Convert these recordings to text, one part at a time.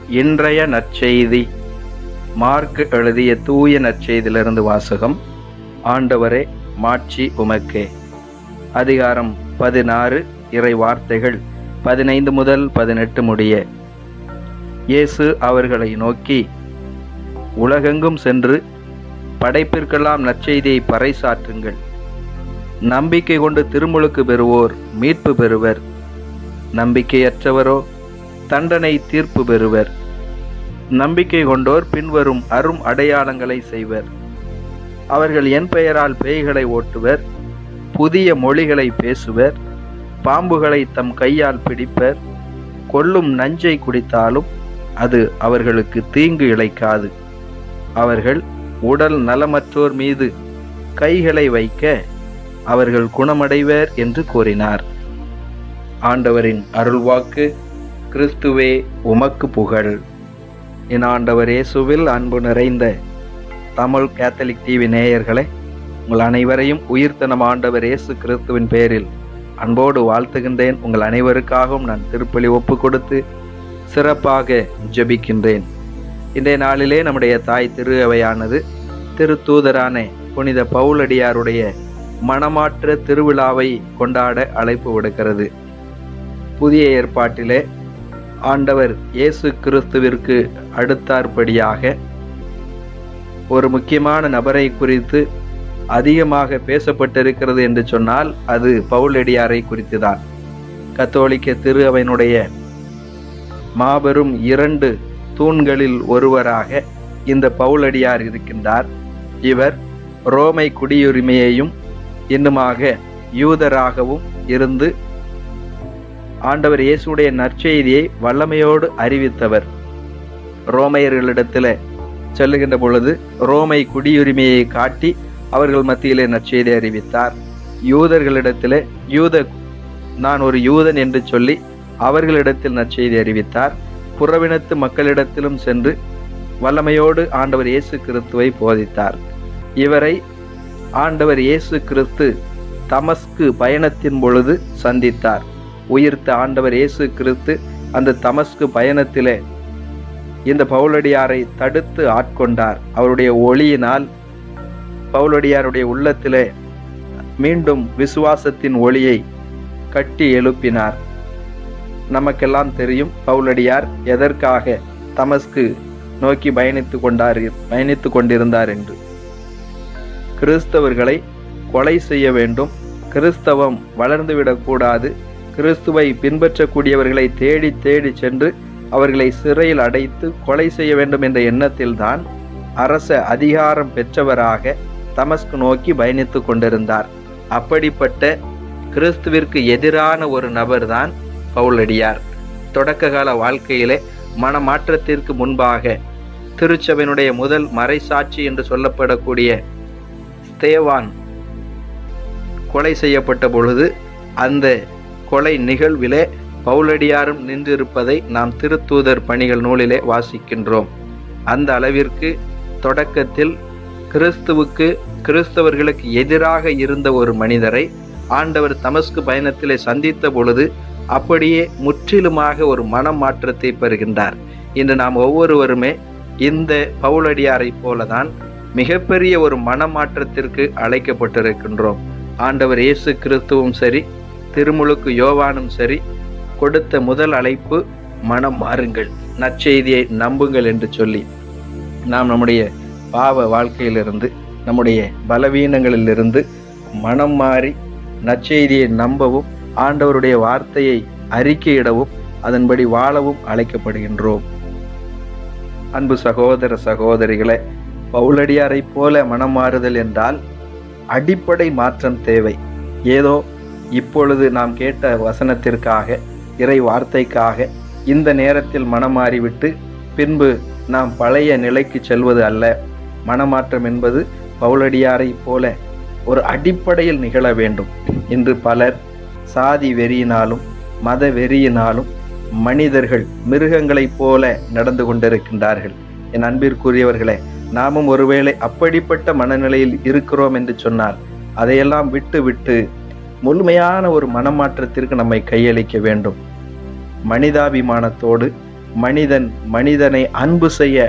இன்றைய நற்செய்தி மார்க் எழுதிய தூய நற்செய்தியிலிருந்து வாசகம். ஆண்டவரே, மாட்சி உமக்கே. அதிகாரம் 16, இறை வார்த்தைகள் 15 முதல் 18 முடிய. இயேசு அவர்களை நோக்கி, உலகெங்கும் சென்று படைப்பிற்கெல்லாம் நற்செய்தியை பறைசாற்றுங்கள். நம்பிக்கை கொண்டு திருமுழுக்கு பெறுவோர் மீட்பு பெறுவர், நம்பிக்கையற்றவரோ தண்டனை தீர்ப்பு பெறுவர். நம்பிக்கை கொண்டோர் பின்வரும் அரும் அடையாளங்களை செய்வர். அவர்கள் என் பெயரால் பேய்களை ஓட்டுவர், புதிய மொழிகளை பேசுவர், பாம்புகளை தம் கையால் பிடிப்பர், கொல்லும் நஞ்சை குடித்தாலும் அது அவர்களுக்கு தீங்கு இழைக்காது. அவர்கள் உடல் நலமற்றோர் மீது கைகளை வைக்க அவர்கள் குணமடைவர் என்று கூறினார். ஆண்டவரின் அருள்வாக்கு. கிறிஸ்துவே உமக்கு புகழ். என் ஆண்டவர் இயேசுவில் அன்பு நிறைந்த தமிழ் கேத்தலிக் டிவி நேயர்களே, உங்கள் அனைவரையும் உயிர்த்த நம் ஆண்டவர் இயேசு கிறிஸ்துவின் பெயரில் அன்போடு வாழ்த்துகின்றேன். உங்கள் அனைவருக்காகவும் நான் திருப்பலி ஒப்பு கொடுத்து சிறப்பாக ஜெபிக்கின்றேன். இன்றைய நாளிலே நம்முடைய தாய் திரு அவையானது திருத்தூதரான புனித பவுலடியாருடைய மனமாற்ற திருவிழாவை கொண்டாட அழைப்பு விடுக்கிறது. புதிய ஏற்பாட்டிலே ஆண்டவர் இயேசு கிறிஸ்துவிற்கு அடுத்தாற்படியாக ஒரு முக்கியமான நபரை குறித்து அதிகமாக பேசப்பட்டிருக்கிறது என்று சொன்னால் அது பவுலடியாரை குறித்துதான். கத்தோலிக்க திரு அவையினுடைய மாபெரும் 2 தூண்களில் ஒருவராக இந்த பவுலடியார் இருக்கின்றார். இவர் ரோமை குடியுரிமையையும் இன்னுமாக யூதராகவும் இருந்து ஆண்டவர் இயேசுடைய நற்செய்தியை வல்லமையோடு அறிவித்தவர். ரோமையர்களிடத்தில் செல்லுகின்ற பொழுது ரோமை குடியுரிமையை காட்டி அவர்கள் மத்தியிலே நற்செய்தி அறிவித்தார். யூதர்களிடத்தில் நான் ஒரு யூதன் என்று சொல்லி அவர்களிடத்தில் நற்செய்தி அறிவித்தார். புறவினத்து மக்களிடத்திலும் சென்று வல்லமையோடு ஆண்டவர் இயேசு கிறிஸ்துவை போதித்தார். இவரை ஆண்டவர் இயேசு கிறிஸ்து தமஸ்கு பயணத்தின் பொழுது சந்தித்தார். உயிர்த்த ஆண்டவர் இயேசு கிறிஸ்து அந்த தமஸ்கு பயணத்திலே இந்த பவுலடியாரை தடுத்து ஆட்கொண்டார். அவருடைய ஒளியினால் பவுலடியாருடைய உள்ளத்திலே மீண்டும் விசுவாசத்தின் ஒளியை கட்டி எழுப்பினார். நமக்கெல்லாம் தெரியும் பவுலடியார் எதற்காக தமஸ்கு நோக்கி பயணித்து கொண்டிருந்தார் என்று. கிறிஸ்தவர்களை கொலை செய்ய வேண்டும், கிறிஸ்தவம் வளர்ந்துவிடக்கூடாது, கிறிஸ்துவை பின்பற்றக்கூடியவர்களை தேடி தேடி சென்று அவர்களை சிறையில் அடைத்து கொலை செய்ய வேண்டும் என்ற எண்ணத்தில்தான் அரச அதிகாரம் பெற்றவராக தமஸ்கு நோக்கி பயணித்து கொண்டிருந்தார். அப்படிப்பட்ட கிறிஸ்துவிற்கு எதிரான ஒரு நபர்தான் பவுலடியார். தொடக்க கால வாழ்க்கையிலே மனமாற்றத்திற்கு முன்பாக திருச்சபையினுடைய முதல் மறைசாட்சி என்று சொல்லப்படக்கூடிய ஸ்தேவான் கொலை செய்யப்பட்ட பொழுது அந்த கொலை நிகழ்விலே பவுலடியாரும் நின்றிருப்பதை நாம் திருத்தூதர் பணிகள் நூலிலே வாசிக்கின்றோம். அந்த அளவிற்கு தொடக்கத்தில் கிறிஸ்தவர்களுக்கு எதிராக இருந்த ஒரு மனிதரை ஆண்டவர் தமஸ்கு பயணத்திலே சந்தித்த பொழுது அப்படியே முற்றிலுமாக ஒரு மனம் மாற்றத்தை பெறுகின்றார். இன்று நாம் ஒவ்வொருவருமே இந்த பவுலடியாரை போலதான் மிகப்பெரிய ஒரு மனமாற்றத்திற்கு அழைக்கப்பட்டிருக்கின்றோம். ஆண்டவர் இயேசு கிறிஸ்துவும் சரி, திருமுழுக்கு யோவானும் சரி கொடுத்த முதல் அழைப்பு மனம் மாறுங்கள், நற்செய்தியை நம்புங்கள் என்று சொல்லி நாம் நம்முடைய பாவ வாழ்க்கையிலிருந்து நம்முடைய பலவீனங்களிலிருந்து மனம் மாறி நற்செய்தியை நம்பவும் ஆண்டவருடைய வார்த்தையை அறிக்கையிடவும் அதன்படி வாழவும் அழைக்கப்படுகின்றோம். அன்பு சகோதர சகோதரிகளே, பவுலடியாரை போல மனம் மாறுதல் என்றால் அடிப்படை மாற்றம் தேவை. ஏதோ இப்பொழுது நாம் கேட்ட வசனத்திற்காக, இறை வார்த்தைக்காக இந்த நேரத்தில் மனம் மாறிவிட்டு பின்பு நாம் பழைய நிலைக்கு செல்வது அல்ல. மனமாற்றம் என்பது பவுலடியாரை போல ஒரு அடிப்படையில் நிகழ வேண்டும். இன்று பலர் சாதி வெறியினாலும் மத வெறியினாலும் மனிதர்கள் மிருகங்களைப் போல நடந்து கொண்டிருக்கின்றார்கள். என் அன்பிற்குரியவர்களே, நாமும் ஒருவேளை அப்படிப்பட்ட மனநிலையில் இருக்கிறோம் என்று சொன்னால் அதையெல்லாம் விட்டு முழுமையான ஒரு மனமாற்றத்திற்கு நம்மை கையளிக்க வேண்டும். மனிதாபிமானத்தோடு மனிதன் மனிதனை அன்பு செய்ய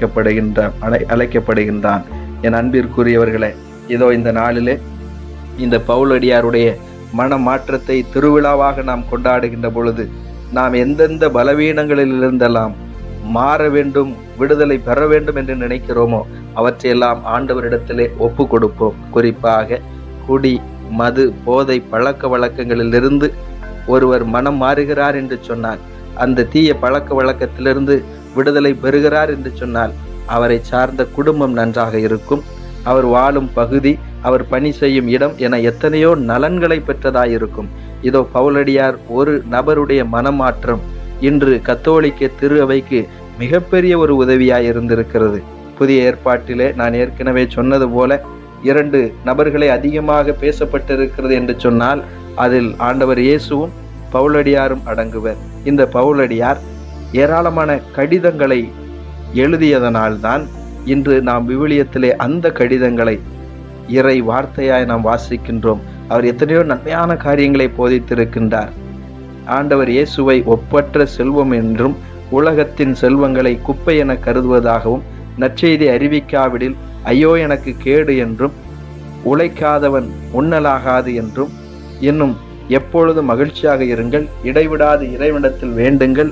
அழைக்கப்படுகின்றான். என் அன்பிற்குரியவர்களே, இதோ இந்த நாளிலே இந்த பவுலடியாருடைய மனமாற்றத்தை திருவிழாவாக நாம் கொண்டாடுகின்ற பொழுது நாம் எந்தெந்த பலவீனங்களிலிருந்தெல்லாம் மாற வேண்டும், விடுதலை பெற வேண்டும் என்று நினைக்கிறோமோ அவற்றையெல்லாம் ஆண்டவரிடத்திலே ஒப்பு கொடுப்போம். குறிப்பாக குடி, மது, போதை பழக்க வழக்கங்களிலிருந்து ஒருவர் மனம் மாறுகிறார் என்று சொன்னால், அந்த தீய பழக்க வழக்கத்திலிருந்து விடுதலை பெறுகிறார் என்று சொன்னால், அவரை சார்ந்த குடும்பம் நன்றாக இருக்கும், அவர் வாழும் பகுதி, அவர் பணி செய்யும் இடம் என எத்தனையோ நலன்களை பெற்றதாயிருக்கும். இதோ பவுலடியார் ஒரு நபருடைய மனமாற்றம் இன்று கத்தோலிக்க திரு அவைக்கு மிகப்பெரிய ஒரு உதவியாய் இருந்திருக்கிறது. புதிய ஏற்பாட்டிலே நான் ஏற்கனவே சொன்னது போல 2 நபர்களை அதிகமாக பேசப்பட்டிருக்கிறது என்று சொன்னால் அதில் ஆண்டவர் இயேசுவும் பவுலடியாரும் அடங்குவர். இந்த பவுலடியார் ஏராளமான கடிதங்களை எழுதியதனால்தான் இன்று நாம் விவிலியத்திலே அந்த கடிதங்களை இறை வார்த்தையாய் நாம் வாசிக்கின்றோம். அவர் எத்தனையோ நன்மையான காரியங்களை போதித்திருக்கின்றார். ஆண்டவர் இயேசுவை ஒப்பற்ற செல்வம் என்றும் உலகத்தின் செல்வங்களை குப்பை என கருதுவதாகவும், நற்செய்தி அறிவிக்காவிடில் ஐயோ எனக்கு கேடு என்றும், உழைக்காதவன் உண்ணலாகாது என்றும், இன்னும் எப்பொழுதும் மகிழ்ச்சியாக இருங்கள், இடைவிடாது இறைவனிடத்தில் வேண்டுங்கள்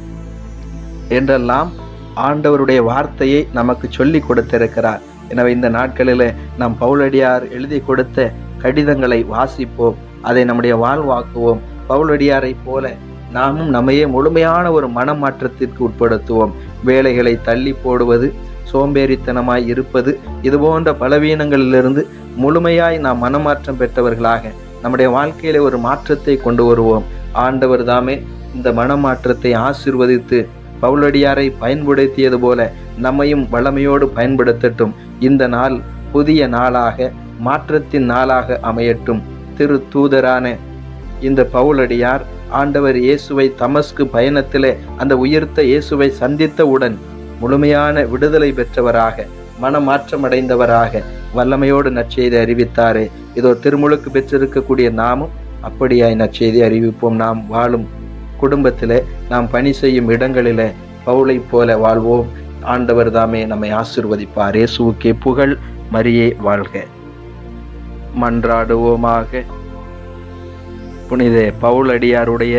என்றெல்லாம் ஆண்டவருடைய வார்த்தையை நமக்கு சொல்லி கொடுத்திருக்கிறார். எனவே இந்த நாட்களில் நாம் பவுலடியார் எழுதி கொடுத்த கடிதங்களை வாசிப்போம், அதை நம்முடைய வாழ்வாக்குவோம். பவுலடியாரை போல நாமும் நம்மையே முழுமையான ஒரு மனமாற்றத்திற்கு உட்படுத்துவோம். வேலைகளை தள்ளி போடுவது, சோம்பேறித்தனமாய் இருப்பது, இது போன்ற பலவீனங்களிலிருந்து முழுமையாய் நாம் மனமாற்றம் பெற்றவர்களாக நம்முடைய வாழ்க்கையில ஒரு மாற்றத்தை கொண்டு வருவோம். ஆண்டவர் தாமே இந்த மனமாற்றத்தை ஆசீர்வதித்து பவுலடியாரை பயன்படுத்தியது போல நம்மையும் வளமையோடு பயன்படுத்தட்டும். இந்த நாள் புதிய நாளாக, மாற்றத்தின் நாளாக அமையட்டும். திரு தூதரான இந்த பவுலடியார் ஆண்டவர் இயேசுவை தமஸ்கு பயணத்திலே அந்த உயிர்த்த இயேசுவை சந்தித்தவுடன் முழுமையான விடுதலை பெற்றவராக, மனமாற்றம் அடைந்தவராக வல்லமையோடு நற்செய்தி அறிவித்தாரே. இதோ திருமுழுக்கு பெற்றிருக்கக்கூடிய நாமும் அப்படியாய் நற்செய்தி அறிவிப்போம். நாம் வாழும் குடும்பத்திலே, நாம் பணி செய்யும் இடங்களிலே பவுலை போல வாழ்வோம். ஆண்டவர் தாமே நம்மை ஆசீர்வதிப்பார். இயேசுவுக்கே புகழ், மரியே வாழ்க. மன்றாடுவோமாக. புனித பவுலடியாருடைய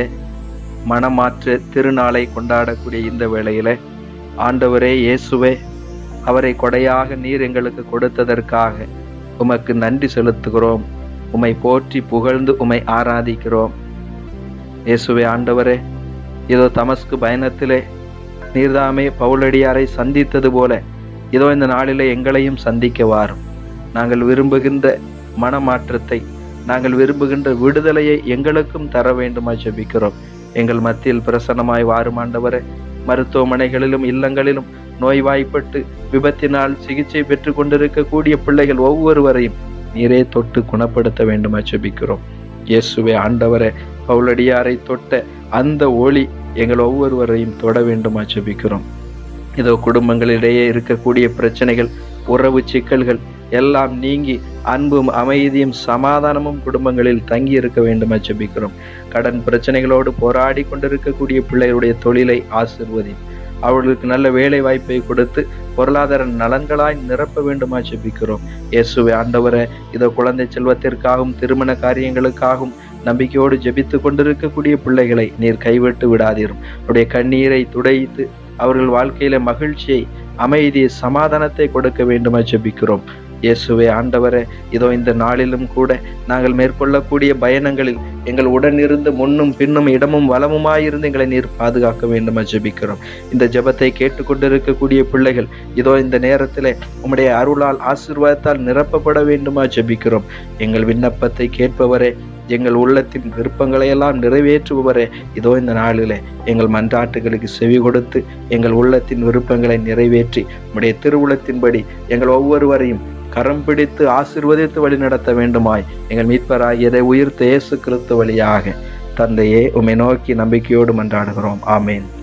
மனமாற்ற திருநாளை கொண்டாடக்கூடிய இந்த வேளையில ஆண்டவரே இயேசுவே, அவரை கொடையாக நீர் எங்களுக்கு கொடுத்ததற்காக உமக்கு நன்றி செலுத்துகிறோம். உம்மை போற்றி புகழ்ந்து உம்மை ஆராதிக்கிறோம். இயேசுவே ஆண்டவரே, இதோ தமஸ்கு பயணத்திலே நீர்தாமே பவுலடியாரை சந்தித்தது போல இதோ இந்த நாளிலே எங்களையும் சந்திக்க வாரும். நாங்கள் விரும்புகின்ற மனமாற்றத்தை, நாங்கள் விரும்புகின்ற விடுதலையை எங்களுக்கும் தர வேண்டுமா ஜெபிக்கிறோம். எங்கள் மத்தியில் பிரசன்னமாய் வாரும் ஆண்டவரே. மருத்துவமனைகளிலும் இல்லங்களிலும் நோய்வாய்ப்பட்டு விபத்தினால் சிகிச்சை பெற்று கொண்டிருக்கக்கூடிய பிள்ளைகள் ஒவ்வொருவரையும் நீரே தொட்டு குணப்படுத்த வேண்டுமா ஜெபிக்கிறோம். இயேசுவே ஆண்டவரே, பவுலடியாரை தொட்ட அந்த ஒளி எங்கள் ஒவ்வொருவரையும் தொட வேண்டுமா ஜெபிக்கிறோம். இதோ குடும்பங்களிடையே இருக்கக்கூடிய பிரச்சனைகள், உறவு சிக்கல்கள் எல்லாம் நீங்கி அன்பும் அமைதியும் சமாதானமும் குடும்பங்களில் தங்கி இருக்க வேண்டுமா ஜெபிக்கிறோம். கடன் பிரச்சனைகளோடு போராடி கொண்டிருக்கக்கூடிய பிள்ளைகளுடைய தொழிலை ஆசீர்வதி, அவர்களுக்கு நல்ல வேலை வாய்ப்பை கொடுத்து பொருளாதார நலன்களாய் நிரப்ப வேண்டுமா ஜெபிக்கிறோம். இயேசுவே ஆண்டவரே, இதோ குழந்தை செல்வத்திற்காகவும் திருமண காரியங்களுக்காகவும் நம்பிக்கையோடு ஜெபித்து கொண்டிருக்கக்கூடிய பிள்ளைகளை நீர் கைவிட்டு விடாதீரும். அவருடைய கண்ணீரை துடைத்து அவர்கள் வாழ்க்கையில மகிழ்ச்சியை, அமைதியை, சமாதானத்தை கொடுக்க வேண்டுமா ஜெபிக்கிறோம். இயேசுவே ஆண்டவரே, இதோ இந்த நாளிலும் கூட நாங்கள் மேற்கொள்ளக்கூடிய பயணங்களில் எங்கள் உடன் இருந்து முன்னும் பின்னும் இடமும் வலமுமாயிருந்து எங்களை நீர் பாதுகாக்க வேண்டுமா ஜெபிக்கிறோம். இந்த ஜெபத்தை கேட்டுக்கொண்டிருக்கக்கூடிய பிள்ளைகள் இதோ இந்த நேரத்திலே உம்முடைய அருளால் ஆசீர்வாதத்தால் நிரப்பப்பட வேண்டுமா ஜெபிக்கிறோம். எங்கள் விண்ணப்பத்தை கேட்பவரே, எங்கள் உள்ளத்தின் விருப்பங்களை எல்லாம் நிறைவேற்றுபவரே, இதோ இந்த நாளிலே எங்கள் மன்றாட்டுகளுக்கு செவி கொடுத்து எங்கள் உள்ளத்தின் விருப்பங்களை நிறைவேற்றி உம்முடைய திருவுளத்தின்படி எங்கள் ஒவ்வொருவரையும் கரம் பிடித்து ஆசீர்வதித்து வழி நடத்த வேண்டுமாய் எங்கள் மீட்பராகியதை உயிர்த்த இயேசு கிறிஸ்து வழியாக தந்தையே உம்மை நோக்கி நம்பிக்கையோடு மன்றாடுகிறோம். ஆமேன்.